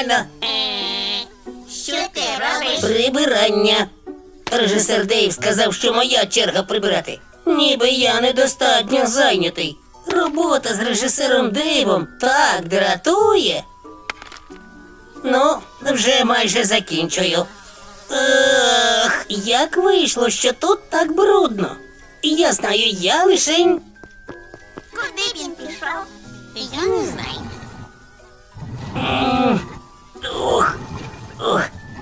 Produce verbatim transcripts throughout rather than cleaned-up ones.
нормально. Що ти робиш? Прибирання. Режисер Дейв сказав, що моя черга прибирати. Ніби я недостатньо зайнятий. Робота з режисером Дейвом так дратує. Ну, вже майже закінчую. Ех, як вийшло, що тут так брудно. Я знаю, я лишень... Куди він пішов? Я не знаю. Ух, ух.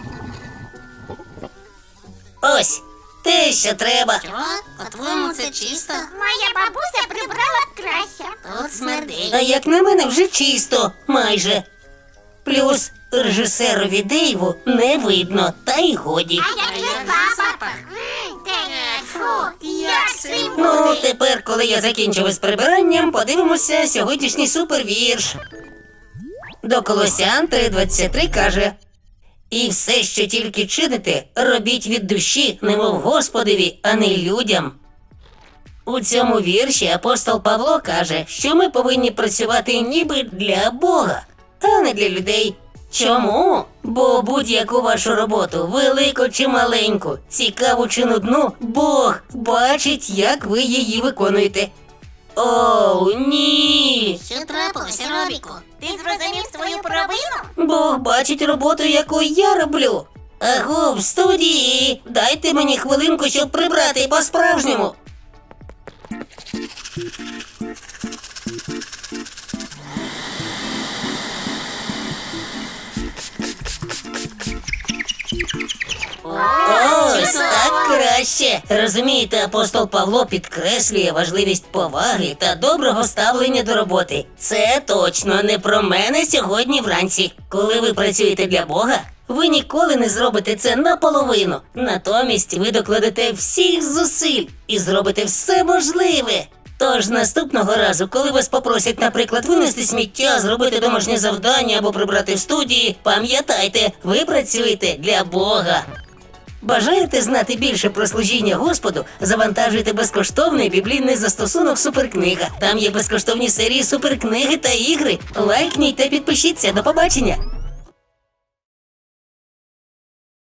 Ось, те, що треба. Що? По-твоєму це чисто? Моя бабуся прибрала краще. Тут смердить. А як на мене, вже чисто, майже. Плюс режисерові Дейву не видно, та й годі. А як же запах? Фу, як свій Ну, буде. тепер, коли я закінчив із прибиранням, подивимося сьогоднішній супервірш. До Колосян три двадцять три каже: «І все, що тільки чините, робіть від душі, немов Господові, а не людям». У цьому вірші апостол Павло каже, що ми повинні працювати ніби для Бога, а не для людей. Чому? Бо будь-яку вашу роботу, велику чи маленьку, цікаву чи нудну, Бог бачить, як ви її виконуєте. Оу, ні! Що трапилося, Робіку? Ти зрозумів свою провину? Бог бачить роботу, яку я роблю. Аго, в студії! Дайте мені хвилинку, щоб прибрати по-справжньому. Ось так краще. Розумієте, апостол Павло підкреслює важливість поваги та доброго ставлення до роботи. Це точно не про мене сьогодні вранці. Коли ви працюєте для Бога, ви ніколи не зробите це наполовину. Натомість ви докладете всіх зусиль і зробите все можливе. Тож наступного разу, коли вас попросять, наприклад, винести сміття, зробити домашнє завдання або прибрати в студії, пам'ятайте, ви працюєте для Бога. Бажаєте знати більше про служіння Господу? Завантажуйте безкоштовний біблійний застосунок «Суперкнига». Там є безкоштовні серії суперкниги та ігри. Лайкніть та підпишіться. До побачення!